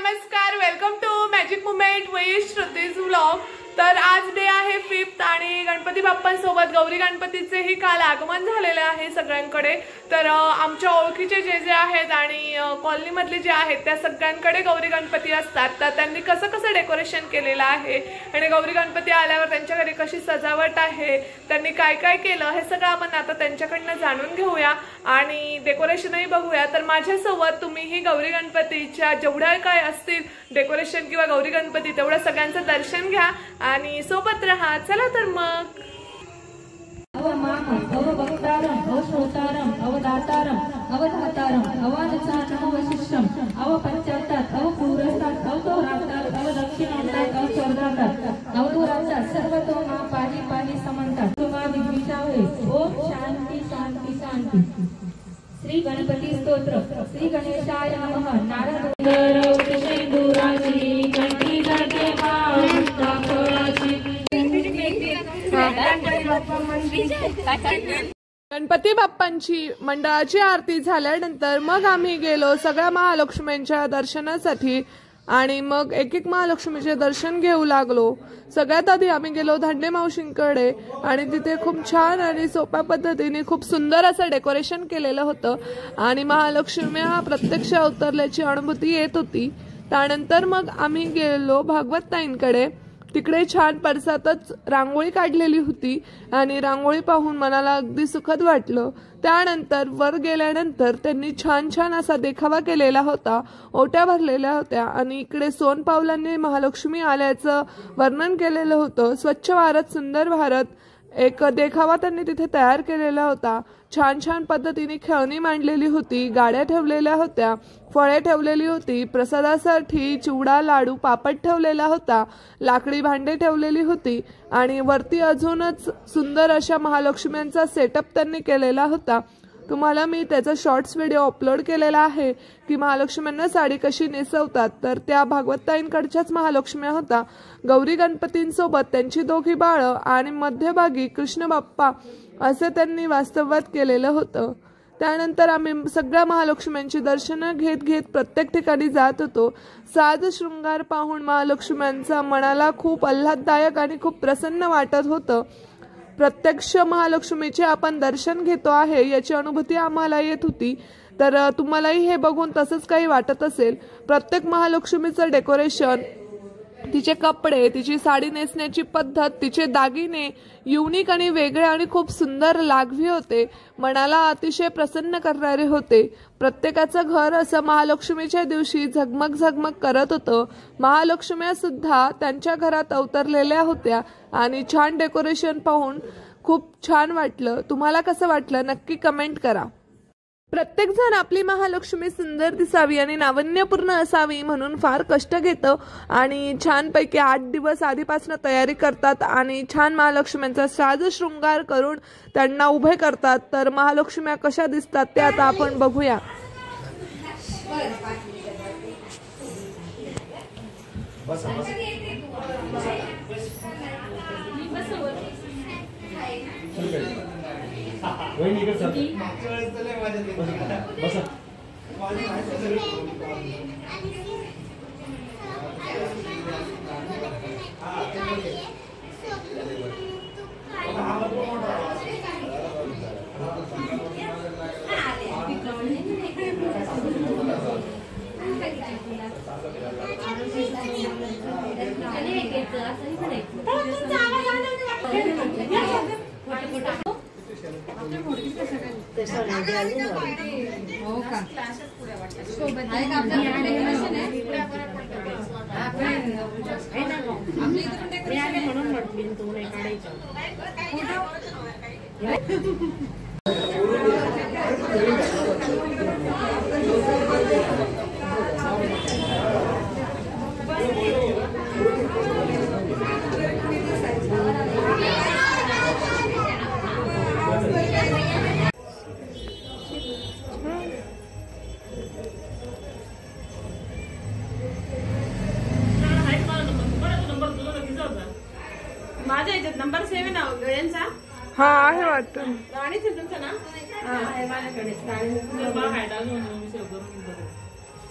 नमस्कार, welcome to magic moment with Shruti's vlog. तर आज डे आहे 5th आणि गणपती बाप्पांसोबत गौरी गणपतीचेही काल आगमन झालेले आहे सगळ्यांकडे। तर आमच्या ओळखीचे जे आहेत आणि कॉलनी मधले जे आहेत त्या सगळ्यांकडे गौरी गणपती असतात। तर त्यांनी कसं डेकोरेशन केलेलं आहे आणि गौरी गणपती आल्यावर त्यांच्या घरी कशी सजावट आहे, त्यांनी काय काय केलं हे सगळं आपण आता त्यांच्याकडनं जाणून घेऊया आणि डेकोरेशनही बघूया। तर माझ्यासोबत तुम्हीही गौरी गणपतीच्या जेवढ्या काय असतील डेकोरेशन किंवा गौरी गणपती तेवढं सगळ्यांचं दर्शन घ्या आणि सोबत रहा। चला तर मग अवभक्तारं अवश्रोतारं अवदातारं अवधातारं अवानचारं अवशिष्टं अवपश्चात्तात् अवपूरस्तात् अवतोरात्तात् अवदक्षिणात्तात् अवस्वर्गात्तात् अवदूरात्तात् सर्वतो मा पाहि पाहि समन्तात् मा विद्विषावे। ओम शांती शांती शांती। श्री गणपती स्तोत्र। श्री गणेशाय नमः। नारद शेंदुराची कंठी जाते गणपती बाप्पांची मंडळाची आरती झाल्यानंतर मग आम्ही गेलो सगळ्या महालक्ष्मींच्या दर्शनासाठी आणि मग एक महालक्ष्मीचे दर्शन घेऊ लागलो। सगळ्यात आधी आम्ही गेलो धांडे मावशींकडे आणि तिथे खूप छान आणि सोप्या पद्धतीने खूप सुंदर असं डेकोरेशन केलेलं होतं आणि महालक्ष्मी हा प्रत्यक्ष अवतरल्याची अनुभूती येत होती। त्यानंतर मग आम्ही गेलो भागवत ताईंकडे। तिकडे छान परसातच रांगोळी काढलेली होती आणि रांगोळी पाहून मनाला अगदी सुखद वाटलं। त्यानंतर वर गेल्यानंतर त्यांनी छान असा देखावा केलेला होता, ओट्या भरलेल्या होत्या आणि इकडे सोनपावलांनी महालक्ष्मी आल्याचं वर्णन केलेलं होतं। स्वच्छ भारत सुंदर भारत एक देखावा त्यांनी तिथे तयार केलेला होता। छान पद्धतीने खेळणी मांडलेली होती, गाड्या ठेवलेल्या होत्या, फळे ठेवलेली होती, प्रसादासाठी चिवडा लाडू पापड ठेवलेला होता, लाकडी भांडे ठेवलेली होती आणि वरती अजूनच सुंदर अशा महालक्ष्म्यांचा सेटअप त्यांनी केलेला होता। तुम्हाला मी त्याचा शॉर्ट्स व्हिडिओ अपलोड केलेला आहे की महालक्ष्म्यांना साडी कशी नेसवतात। तर त्या भागवताईंकडच्याच महालक्ष्म्या होता। गौरी गणपतींसोबत त्यांची दोघी बाळं आणि मध्यभागी कृष्ण बाप्पा असं त्यांनी वास्तव्यात केलेलं होतं। त्यानंतर आम्ही सगळ्या महालक्ष्म्यांची दर्शनं घेत प्रत्येक ठिकाणी जात होतो। साज शृंगार पाहून महालक्ष्म्यांचा मनाला खूप आल्हाददायक आणि खूप प्रसन्न वाटत होतं। प्रत्यक्ष महालक्ष्मीचे आपण दर्शन घेतो आहे याची अनुभूती आम्हाला येत होती। तर तुम्हालाही हे बघून तसंच काही वाटत असेल। प्रत्येक महालक्ष्मीचं डेकोरेशन, तिचे कपडे, तिची साडी नेसण्याची पद्धत, तिचे दागिने युनिक आणि वेगळे आणि खूप सुंदर लागवी होते, मनाला अतिशय प्रसन्न करणारे होते। प्रत्येकाचं घर असं महालक्ष्मीच्या दिवशी झगमग करत होतं। महालक्ष्म्या सुद्धा त्यांच्या घरात अवतरलेल्या होत्या आणि छान डेकोरेशन पाहून खूप छान वाटलं। तुम्हाला कसं वाटलं नक्की कमेंट करा। प्रत्येक जण आपली महालक्ष्मी सुंदर दिसावी आणि नाविन्यपूर्ण असावी म्हणून फार कष्ट घेतं आणि छानपैकी 8 दिवस आधीपासून तयारी करतात आणि छान महालक्ष्म्यांचा साज शृंगार करून त्यांना उभे करतात। तर महालक्ष्म्या कशा दिसतात ते आता आपण बघूया। माझ्या याच्यात नंबर 7 नाव गळ्यांचा हा आहे वाटतं। राणीच आहे तुमचं ना? हा आहे माझ्याकडे।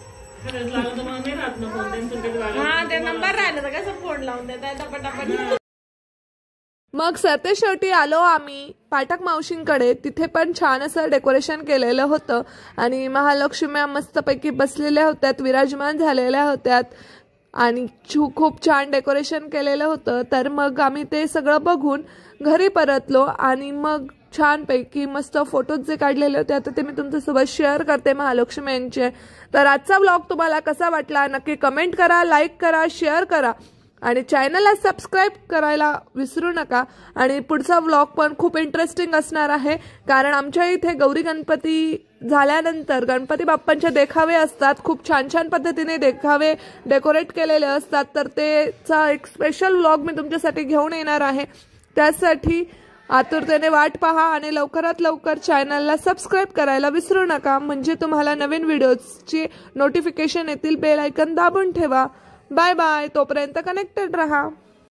खरंच लागलं तर मग नाही राहत ना फोन त्यांचं कधी लागलं. हा ते नंबर राहिलं तर कसं फोन लावून देता पटापट. मग सरते शेवटी आलो आम्ही पाठक मावशींकडे. तिथे पण छान असं डेकोरेशन केलेलं होतं आणि महालक्ष्म्या मस्तपैकी बसलेल्या होत्यात, विराजमान झालेल्या होत्यात आणि खूप छान डेकोरेशन केलेलं होतं. तर मग आम्ही ते सगळं बघून घरी परतलो आणि मग छानपैकी मस्त फोटोज जे काढलेले होते आता ते मी तुमच्यासोबत शेअर करते महालक्ष्म्यांचे. तर आजचा व्लॉग तुम्हाला कसा वाटला नक्की कमेंट करा, लाईक करा, शेअर करा आणि चॅनलला सबस्क्राईब करायला विसरू नका. आणि पुढचा व्लॉग पण खूप इंटरेस्टिंग असणार आहे कारण आमच्या इथे गौरी गणपती झाल्यानंतर गणपती बाप्पांचे देखावे असतात. खूप छान पद्धतीने देखावे डेकोरेट केलेले असतात. तर तेचा एक स्पेशल व्लॉग मी तुमच्यासाठी घेऊन येणार आहे. त्यासाठी आतुरतेने वाट पहा आणि लवकरात लवकर चॅनलला सबस्क्राईब करायला विसरू नका म्हणजे तुम्हाला नवीन व्हिडिओजची नोटिफिकेशन येतील. बेल आयकॉन दाबून ठेवा. Bye bye. तोपर्यंत कनेक्टेड रहा.